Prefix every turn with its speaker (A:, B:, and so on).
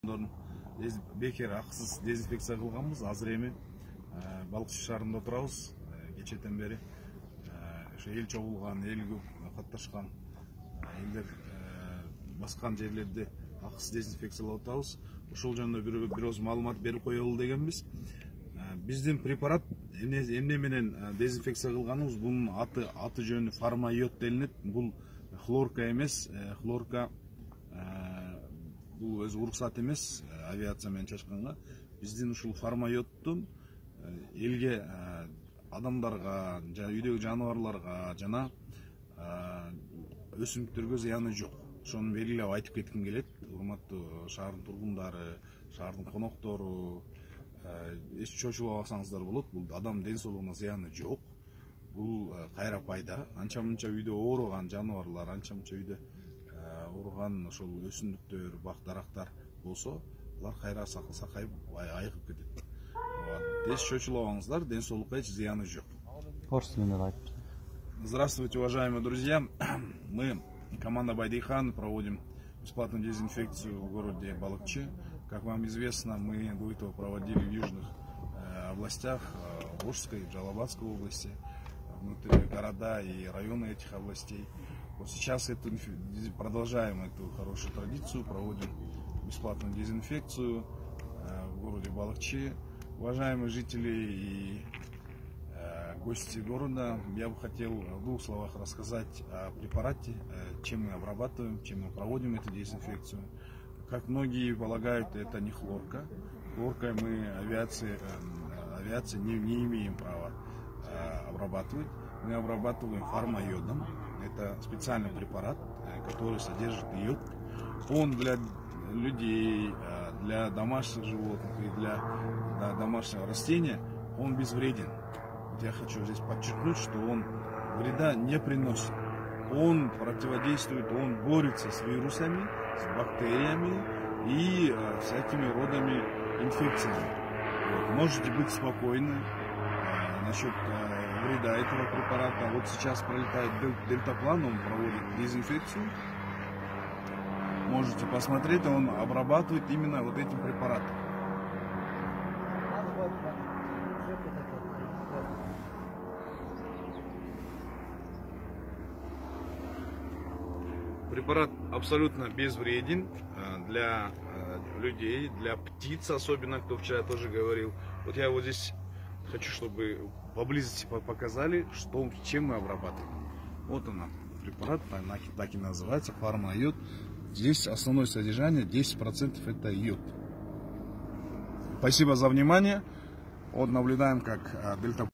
A: бекер акысыз дезинфекция кылганбыз. Азыр эми Балыкчы шаарында турабыз. Кечэтен бери ошо эл чогулган, эл көп катташкан элдер баскан жерлерде акысыз дезинфекциялап атабыз. Ошол жөнүндө бир оз маалымат берип коелу дегенбиз. Биздин препарат эмне менен дезинфекция кылганыбыз, бунун аты жөнү формайод делинет. Бул хлорка эмес, хлорка бул өзү уруксат эмес, авиация менен чачканга. Биздин ушул формайоддун элге, адамдарга, үйдөгү жаныбарларга жана өсүмдүктөргө зыяны жок. Ошону белгилеп айтып кетким келет. Урматтуу шаардын тургундары, шаардын коноктору, эч чочулбасаңыздар болот. Бул адам ден соолугуна зыяны жок. Бул кайра пайда. Анча мынча үйдө ооруган жаныбарлар, анча мынча үйдө ооруган ошол өсүмдүктөр, бак дарактар болсо, алар кайра сакайып айыгып кетет. Эч чочулбаңыздар, ден соолукка эч зыяны жок. Здравствуйте, уважаемые друзья. Мы, команда Байдыхан, проводим бесплатную дезинфекцию в городе Балыкчы. Как вам известно, мы до этого проводили в южных областях, в Ошской, в Жалабатской области, внутри города и районы этих областей. Вот сейчас продолжаем эту хорошую традицию, проводим бесплатную дезинфекцию в городе Балыкчы. Уважаемые жители и гости города, я бы хотел в двух словах рассказать о препарате, чем мы обрабатываем, чем мы проводим эту дезинфекцию. Как многие полагают, это не хлорка. Хлоркой мы авиация не имеем права обрабатывать. Мы обрабатываем формайодом. Это специальный препарат, который содержит йод. Он для людей, для домашних животных и для домашнего растения он безвреден. Я хочу здесь подчеркнуть, что он вреда не приносит. Он противодействует, он борется с вирусами, с бактериями и всякими родами инфекциями. Вот. Можете быть спокойны насчет вреда этого препарата. Вот сейчас пролетает дельтаплан, он проводит дезинфекцию. Можете посмотреть, он обрабатывает именно вот этим препаратом. Препарат абсолютно безвреден для людей, для птиц, особенно, кто вчера тоже говорил. Вот я вот здесь хочу, чтобы поблизости показали, чем мы обрабатываем. Вот она, препарат, так и называется, формайод. Здесь основное содержание 10% это йод. Спасибо за внимание. Вот наблюдаем, как дельта